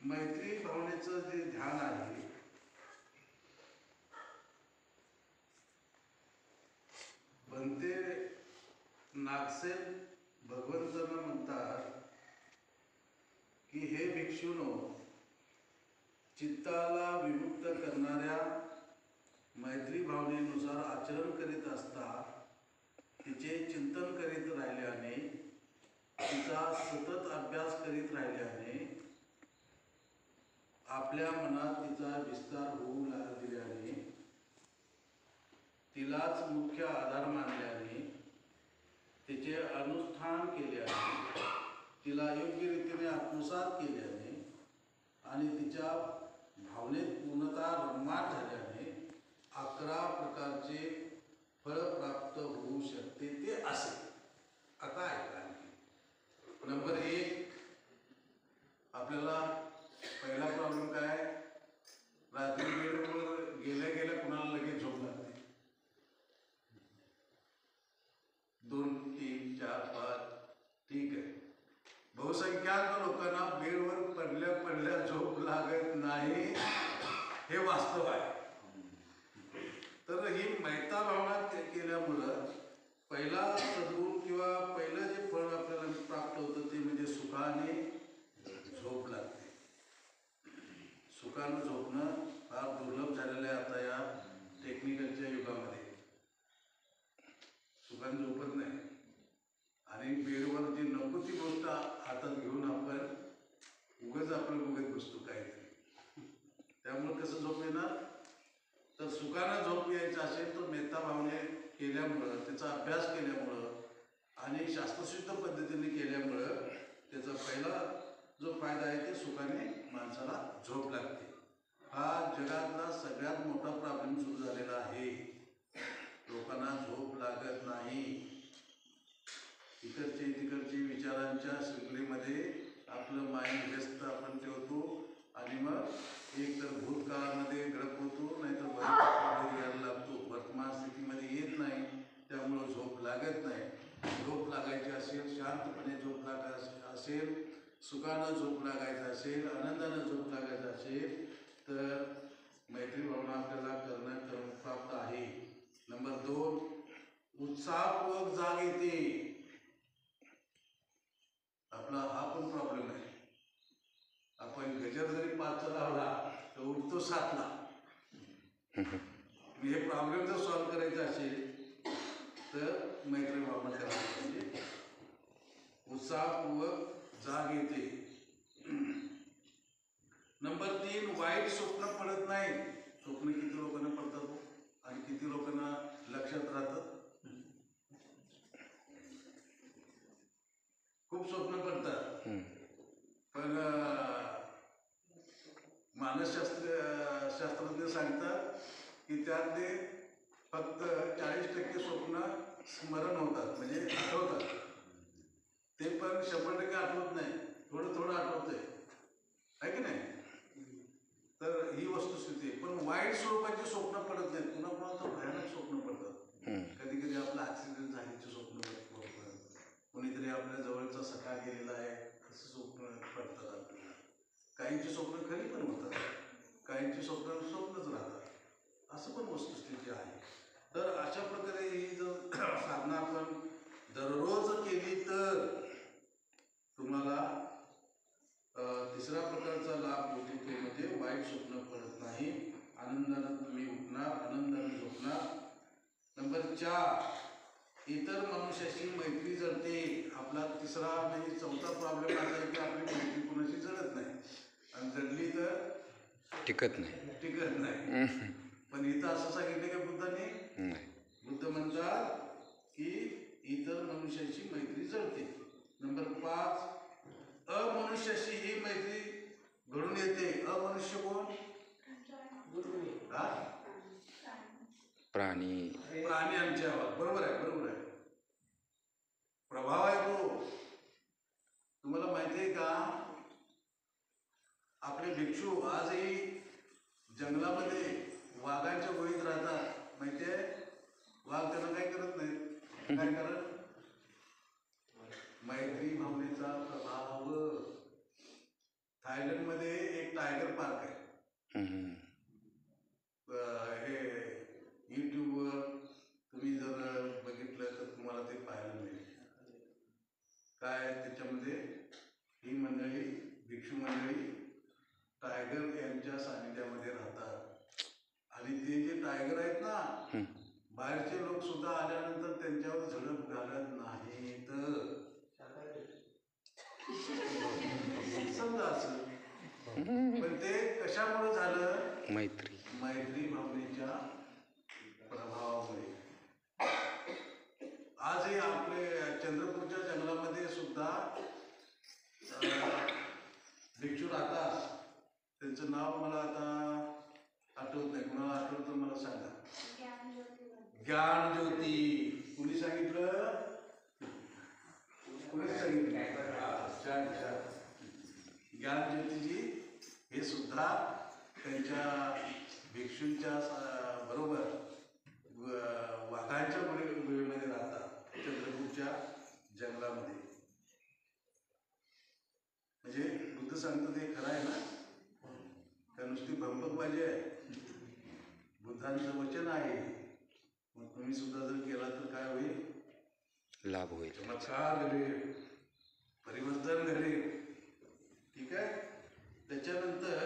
मैत्री भावनेचं जे ध्यान आहे बनते नागसेन भगवंतांना म्हणतात की हे भिक्षूनो, चित्ताला विमुक्त करणाऱ्या मैत्री भावनेनुसार आचरण करीत असता तिचे चिंतन करीत राहिल्याने, तिचा सतत अभ्यास करीत राहिल्याने, आपल्या मनात तिचा विस्तार होऊ दिल्याने, तिलाच मुख्य आधार मानल्याने, तिचे अनुष्ठान केल्याने, तिला योग्य रीतीने आत्मसात केल्याने आणि तिच्या भावनेत पूर्णतः रममाण झाल्याने 11 प्रकारचे फळ प्राप्त होऊ शकते ते असे. आता ऐका. नंबर 1, आपल्याला पहिला प्रॉब्लेम काय? रात्री बेडवर गेल्या गेल्या कुणाला लगेच झोप लागते. 2, 3, 4, 5 ठीक आहे. बहुसंख्याक लोकांना बेडवर पडल्या पडल्या झोप लागत नाही, हे वास्तव आहे. तर ही मैता भावना केल्यामुळं पहिला सद्गुण किंवा पहिलं जे फळ आपल्याला प्राप्त होतं ते म्हणजे सुखाने झोप लागते. सुखानं झोपणं फार दुर्लभ झालेलं आहे आता या टेक्निकलच्या युगामध्ये. सुखानं झोपत नाही आणि बेडवर जी नको ती गोष्ट हातात घेऊन आपण उगाच आपलं बघत बसतो काहीतरी. त्यामुळे कसं झोप येणार? तर सुखानं झोप यायचं असेल तर मेत्ता भावने केल्यामुळं, त्याचा अभ्यास केल्यामुळं आणि शास्त्रशुद्ध पद्धतीने केल्यामुळं त्याचा पहिला जो फायदा आहे ते सुखाने माणसाला झोप लागते. हा जगातला सगळ्यात मोठा प्रॉब्लेम सुरू झालेला आहे. लोकांना झोप लागत नाही. इकडचे तिकडचे विचारांच्या शृंखलेमध्ये आपलं माइंड व्यस्त आपण ठेवतो आणि मग एक तर भूतकाळामध्ये गडप होतो, नाहीतर भविष्यामध्ये यायला लागतो. वर्तमान स्थितीमध्ये येत नाही, त्यामुळं झोप लागत नाही. झोप लागायची असेल, शांतपणे झोप लागायची असेल, सुखानं झोप लागायचं असेल, आनंदानं झोप लागायचं असेल तर मैत्री भावना आपल्याला करणं क्रमप्राप्त आहे. नंबर 2, उत्साहपूर्वक जाग येते. आपला हा पण प्रॉब्लेम आहे. आपण गजर जरी 5चा लावला तर उठतो 7ला. हे प्रॉब्लेम जर सॉल्व्ह करायचा असेल तर मैत्री भावना करायला पाहिजे. उत्साहपूर्वक जाग येते. नंबर 3, वाईट स्वप्न पडत नाही. स्वप्न किती लोकांना पडतात आणि किती लोकांना लक्षात राहतात? खूप स्वप्न पडतात. पण मानसशास्त्रज्ञ सांगतात की त्यातले फक्त 40% स्वप्न स्मरण होतात, म्हणजे आठवतात. ते पण 100% आठवत नाही, थोडं थोडं आठवतंय, आहे की नाही? तर ही वस्तुस्थिती आहे. पण वाईट स्वरूपाची स्वप्न पडत नाहीत. कुणाकुणाला तर भयानक स्वप्न पडतात. कधी कधी आपला ऍक्सिडेंट झाल्याचे स्वप्न पडतात, कोणीतरी आपल्या जवळचा सखा गेलेला आहे असं स्वप्न पडतात आपल्याला. काहींची स्वप्न खरी पण होतात, काहींची स्वप्न स्वप्नच राहतात. असं पण वस्तुस्थिती आहे. तर अशा प्रकारे ही जर साधना आपण दररोज केली तर तुम्हाला तिसरा प्रकारचा लाभ होतो, तो म्हणजे वाईट स्वप्न पडत नाही. आनंदानं तुम्ही उठणार, आनंदानं झोपणार. नंबर 4, इतर मनुष्याशी मैत्री जळते. आपला तिसरा म्हणजे चौथा प्रॉब्लेम असा आहे की आपली मैत्री कोणाशी जळत नाही आणि जडली तर टिकत नाही. पण इथं असं सांगितलं का बुद्धाने? बुद्ध म्हणतात की इतर मनुष्याशी मैत्री जळते. नंबर 5, अमनुष्याशी ही मैत्री घडून येते. अमनुष्य कोण? प्राणी आमच्या आवाज. बरोबर आहे, बरोबर आहे. प्रभाव आहे तो. तुम्हाला माहिती आहे का आपले भिक्षू आजही जंगलामध्ये वाघांच्या गोळीत राहतात. माहिती आहे? वाघ त्यांना काय करत नाही. काय करत? मैत्री भावनेचा प्रभाव. थायलंडमध्ये टायगर पार्क आहे. हे यूट्यूबवर तुम्ही जर बघितलं तर तुम्हाला ते पाहायला मिळेल. काय त्याच्यामध्ये ही मंडळी भिक्षू मंडळी टायगर यांच्या सानिध्यामध्ये राहतात. आणि ते जे टायगर आहेत ना, बाहेरचे लोक सुद्धा आल्यानंतर त्यांच्यावर झडप घालत नाहीत. समजा असं, पण ते कशामुळे झालं? मैत्री भावनेच्या प्रभावामुळे. आजही आपले चंद्रपूरच्या जंगलामध्ये सुद्धा भिक्षू राहतात. त्यांचं नाव मला आता आठवत नाही. कुणाला आठवतं मला सांगा. ज्ञानज्योती. कुणी सांगितलं? कुणी सांगितलं? ज्ञानज्योतीजी हे सुद्धा त्यांच्या भिक्षूंच्या बरोबर वाघांच्या गुहेमध्ये राहतात चंद्रपूरच्या जंगलामध्ये. म्हणजे बुद्ध सांगतो ते खरं आहे ना, का नुसती भंपकबाजी आहे? बुद्धांचं वचन आहे. मग तुम्ही सुद्धा जर केला तर काय होईल? लाभ होईल, चमत्कार घडेल, परिवर्तन घडेल. ठीक आहे. त्याच्यानंतर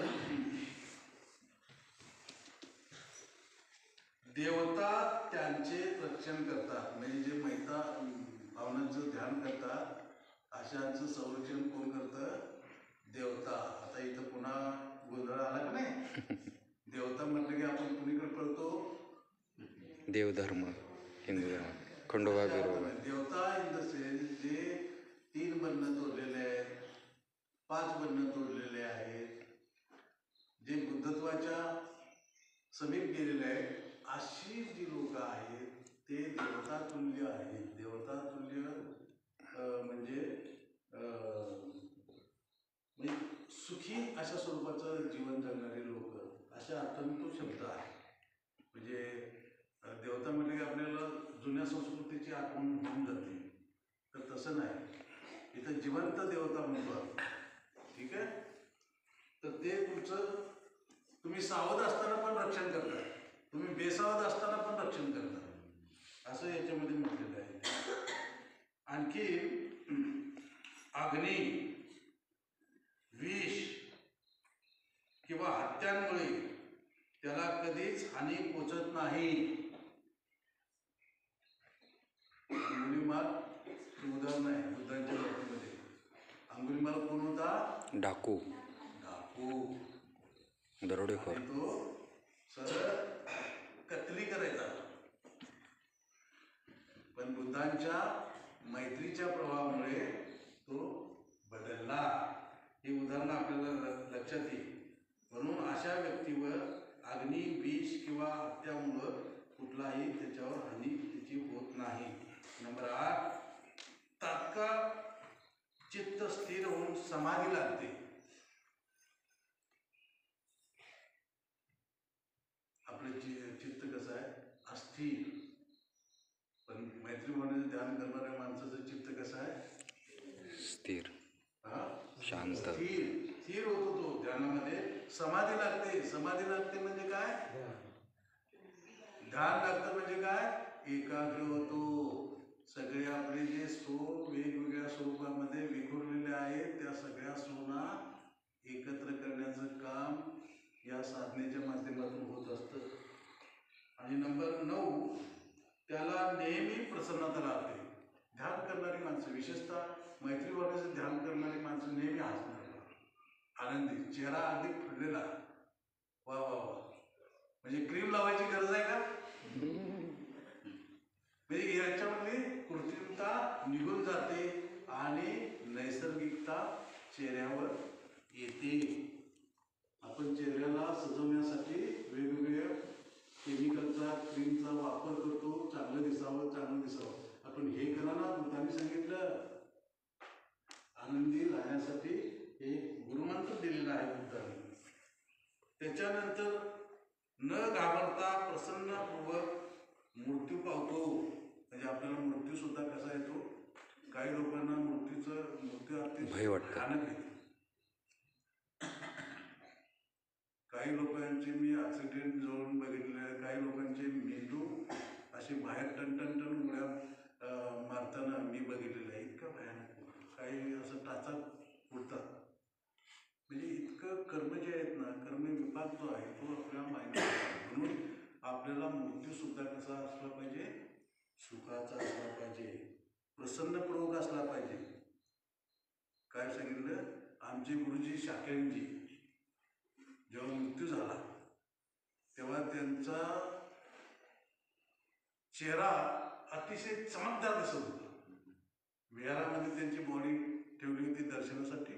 देवता त्यांचे रक्षण करतात. म्हणजे जे मैता भावनांचं ध्यान करतात अशांचं संरक्षण कोण करतं? देवता. आता इथं पुन्हा गोंधळ आला का नाही? देवता म्हटलं की आपण कुणीकडे पळतो? देवधर्म, हिंदू धर्म, खंडोबा बिरोबा. देवता इन द सेन्स जे 3 बंध तोडलेले आहेत, 5 बंध तोडलेले आहेत, जे बुद्धत्वाच्या समीप गेलेले आहेत, अशी जी लोक आहेत ते देवतातुल्य आहेत. देवतातुल्य म्हणजे सुखी अशा स्वरूपाचं जीवन जगणारे लोक, अशा अर्थाने तो शब्द आहे. म्हणजे देवता म्हणजे की आपल्याला जुन्या संस्कृतीची आठवण होऊन जाते, तर तसं नाही. इथं जिवंत देवता म्हणतो आपण. ठीक आहे. तर ते तुमचं तुम्ही सावध असताना पण रक्षण करता, तुम्ही बेसावध असताना पण रक्षण करता, असं याच्यामध्ये म्हटलेलं आहे. आणखी अग्नी, विष किंवा हत्यांमुळे त्याला कधीच हानी पोचत नाही. अंगुलीमाल उदाहरण आहे बुद्धांच्या बाबतीमध्ये. अंगुलीमाल कोण होता? डाकू, दरोडेखोर. तो सरळ कत्तली करायचा. पण बुद्धांच्या मैत्रीच्या प्रभावामुळे तो बदलला. हे उदाहरण आपल्याला लक्षात येईल. म्हणून अशा व्यक्तीवर अग्नी, विष किंवा हत्यामुळं कुठलाही त्याच्यावर हानी त्याची होत नाही. नंबर 8, तात्काळ चित्त स्थिर होऊन समाधी लागते. आपलं चित्त कसं आहे? अस्थिर. पण मैत्री भावनेचं ध्यान करणाऱ्या माणसाचं चित्त कसं आहे? स्थिर, शांत, स्थिर होतो तो ध्यानामध्ये. समाधी लागते. समाधी लागते म्हणजे काय? ध्यान लागतं म्हणजे काय? एकाग्र होतो. सगळे आपले जे स्रोत वेगवेगळ्या स्वरूपामध्ये विखुरलेले आहेत, त्या सगळ्या स्रोतांना एकत्र करण्याचं काम या साधनेच्या माध्यमातून होत असतं. आणि नंबर 9, त्याला नेहमी प्रसन्नता राहते. ध्यान करणारी माणसं, विशेषतः मैत्री भावनेचं ध्यान करणारी माणसं नेहमी हसणार, आनंदी, चेहरा अगदी फुललेला. वा वा वा. म्हणजे क्रीम लावायची गरज आहे का? म्हणजे याच्यामध्ये कृत्रिमता निघून जाते आणि नैसर्गिकता चेहऱ्यावर येते. आपण चेहऱ्याला सजवण्यासाठी वेगवेगळ्या केमिकलचा, क्रीमचा वापर करतो, चांगलं दिसावं. आपण हे करा ना, बुद्धांनी सांगितलं. आनंदी राहण्यासाठी एक गुरुमंत्र दिलेला आहे बुद्धांनी. त्याच्यानंतर न घाबरता प्रसन्नपूर्वक मृत्यू पावतो. म्हणजे आपल्याला मृत्यू सुद्धा कसा येतो? काही लोकांना मृत्यू अत्यंत भय वाटतं. काही लोकांचे मी ॲक्सिडेंट जाऊन बघितले, काही लोकांचे मेंदू असे बाहेर टन उड्या मारताना मी बघितलेलं आहे. इतकं भयानक, काही असं टाचात उडतात. म्हणजे इतकं कर्म जे आहेत ना, कर्म विपाक जो आहे तो आपल्याला माहिती आहे. म्हणून आपल्याला मृत्यूसुद्धा कसा असला पाहिजे, सुखाचा असला पाहिजे, प्रसन्नपूर्वक असला पाहिजे. काय सांगितलं, आमचे गुरुजी शाक्यांजी जेव्हा मृत्यू झाला तेव्हा त्यांचा चेहरा अतिशय चमकदार दिसत होता. विहारामध्ये त्यांची बॉडी ठेवली होती दर्शनासाठी.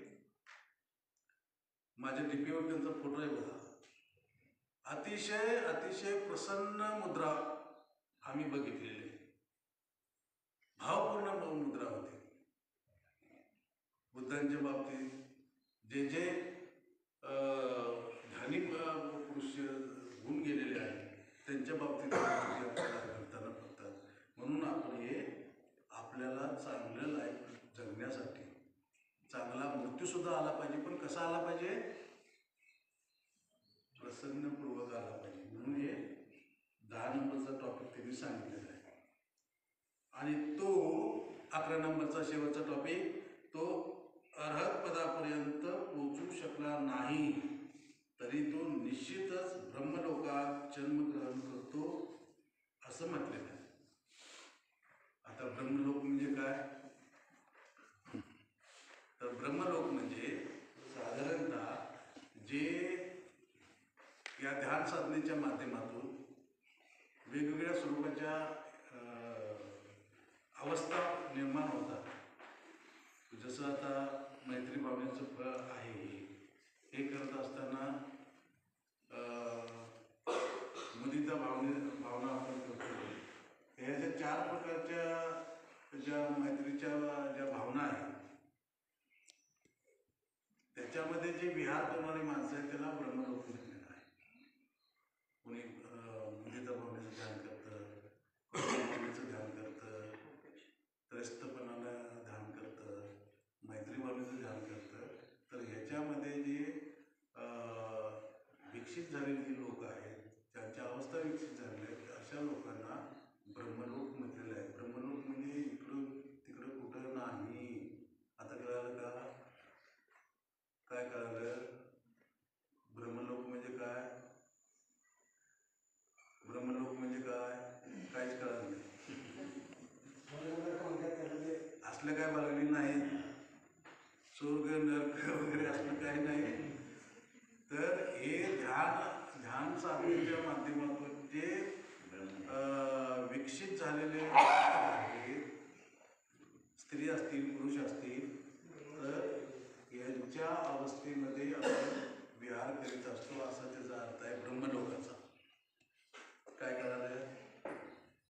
माझ्या डीपीवर त्यांचा फोटो आहे बघा. अतिशय अतिशय प्रसन्न मुद्रा आम्ही बघितलेली, भावपूर्ण मुद्रा होती. बुद्धांच्या बाबतीत जे जे ध्यानी पुरुष गुण गेलेले आहेत त्यांच्या बाबतीत करताना बघतात. म्हणून आपण हे आपल्याला चांगलं लाईफ जगण्यासाठी चांगला मृत्यूसुद्धा आला पाहिजे, पण कसा आला पाहिजे, प्रसन्नपूर्वक आला पाहिजे. म्हणून हे 10 नंबरचा टॉपिक त्यांनी सांगितलेला आहे. आणि तो 11 नंबरचा शेवटचा टॉपिक, तो अर्हत पदापर्यंत पोचू शकला नाही तरी तो निश्चितच ब्रह्मलोकात जन्मग्रहण करतो असं म्हटलेलं आहे. आता ब्रह्मलोक म्हणजे काय, तर ब्रह्मलोक म्हणजे साधारणतः जे या ध्यान साधनेच्या माध्यमातून वेगवेगळ्या स्वरूपाच्या अवस्था निर्माण होतात. जसं आता मैत्री भावनेचं फळ आहे, हे करत असताना मुदिता भावना आपण करतो. ह्या 4 प्रकारच्या ज्या मैत्रीच्या ज्या भावना आहेत त्याच्यामध्ये जे विहार करणारी माणसं आहेत त्याला ब्रह्मलोक म्हटलेलं आहे. कोणी मुदिता भावनेचं ध्यान करतं, भावनेचं ध्यान करतं, त्रस्तपणानं ध्यान करतं, मैत्री भावनेचं ध्यान करतं. तर ह्याच्यामध्ये जे विकसित झालेली जी लोक आहेत, त्यांच्या अवस्था विकसित झालेल्या आहेत, अशा लोकांना ब्रह्मलोक म्हटलेलं आहे. ब्रह्मलोक म्हणजे इकडं तिकडं कुठं नाही. आता कळालं का, काय कळालं, ब्रह्मलोक म्हणजे काय, ब्रह्मलोक म्हणजे काय, काहीच कळालं नाही. असलं काय बघायला नाही, स्वर्ग नरक वगैरे असलं काही नाही. तर हे ध्यान साधनेच्या माध्यमातून जे विकसित झालेले